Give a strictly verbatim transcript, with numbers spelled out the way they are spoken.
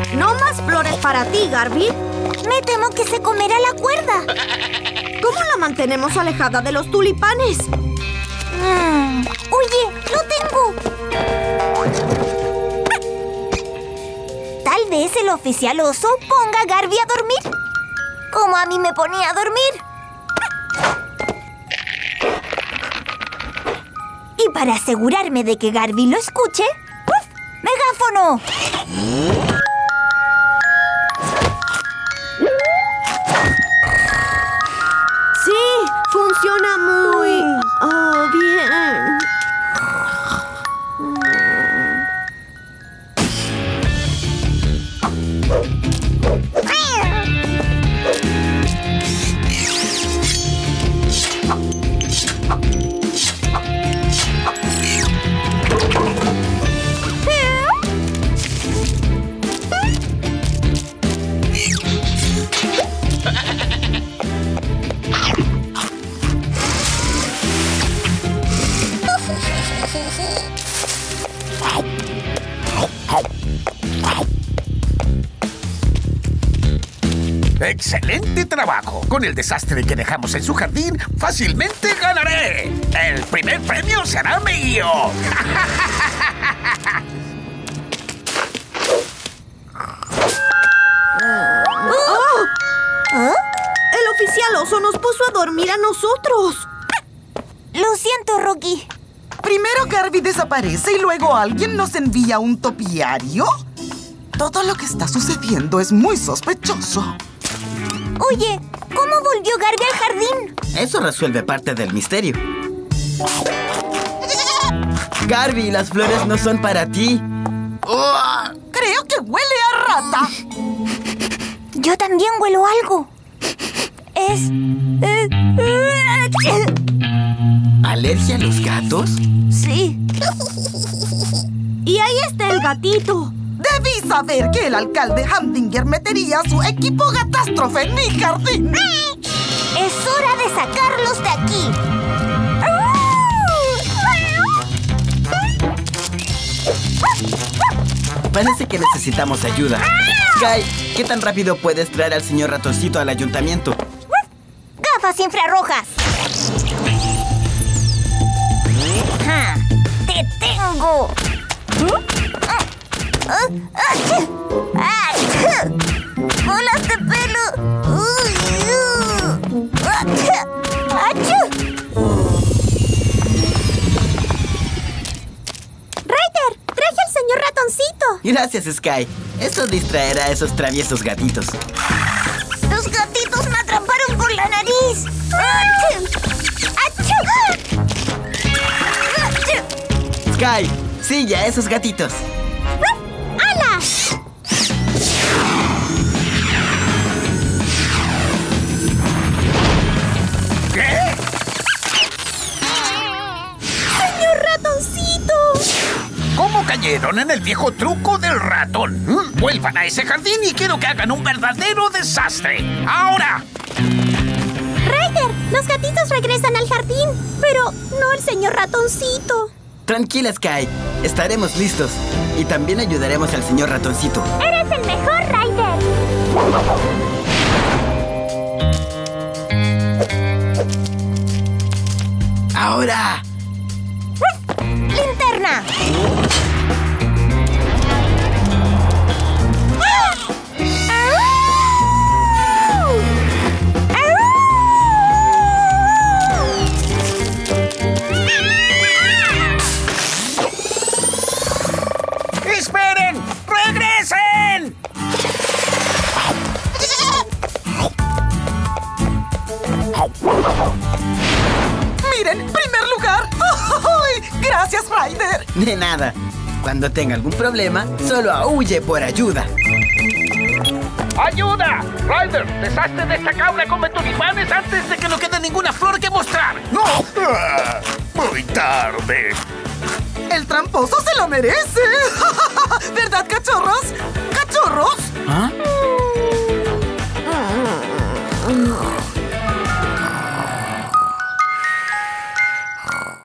No más flores para ti, Garby. Me temo que se comerá la cuerda. ¿Cómo la mantenemos alejada de los tulipanes? Mm. ¡Oye! ¡Lo tengo! Tal vez el oficial oso ponga a Garby a dormir, como a mí me ponía a dormir. Y para asegurarme de que Garby lo escuche, ¡uf! ¡Megáfono! Sí, funciona muy... Oh, bien. ¡Excelente trabajo! Con el desastre que dejamos en su jardín, fácilmente ganaré. El primer premio será mío. ¡Oh! ¿Ah? El oficial oso nos puso a dormir a nosotros. Lo siento, Rocky. Primero Garby desaparece y luego alguien nos envía un topiario. Todo lo que está sucediendo es muy sospechoso. Oye, ¿cómo volvió Garby al jardín? Eso resuelve parte del misterio. Garby, las flores no son para ti. Uh, creo que huele a rata. Yo también huelo algo. Es... eh, eh, ¿Alergia a los gatos? Sí. Y ahí está el gatito. Debí saber que el alcalde Hamdinger metería su equipo catástrofe en mi jardín. Es hora de sacarlos de aquí. Parece que necesitamos ayuda. Sky, ¿qué tan rápido puedes traer al señor ratoncito al ayuntamiento? ¡Gafas infrarrojas! ¡Ja! ¡Te tengo! ¡Bolas de pelo! ¡Achú! ¡Ryder! ¡Traje al señor ratoncito! Gracias, Sky. Esto distraerá a esos traviesos gatitos. ¡Los gatitos me atraparon por la nariz! ¡Achú! ¡Achú! Sky, sigue a esos gatitos. ¡Hala! ¿Qué? ¡Señor ratoncito! ¿Cómo cayeron en el viejo truco del ratón? ¿Mm? Vuelvan a ese jardín y quiero que hagan un verdadero desastre. ¡Ahora! ¡Ryder! Los gatitos regresan al jardín, pero no el señor ratoncito. Tranquila, Sky. Estaremos listos. Y también ayudaremos al señor ratoncito. ¡Eres el mejor, Ryder! ¡Ahora! ¡Linterna! ¡Esperen! ¡Regresen! Miren, primer lugar. ¡Oh, gracias, Ryder! De nada. Cuando tenga algún problema, solo aúlle por ayuda. ¡Ayuda! ¡Ryder! ¡Deshazte de esta cabra come tulipanes antes de que no quede ninguna flor que mostrar! ¡No! Ah, muy tarde. El tramposo se lo merece. ¿Verdad, cachorros? ¿Cachorros? ¿Ah?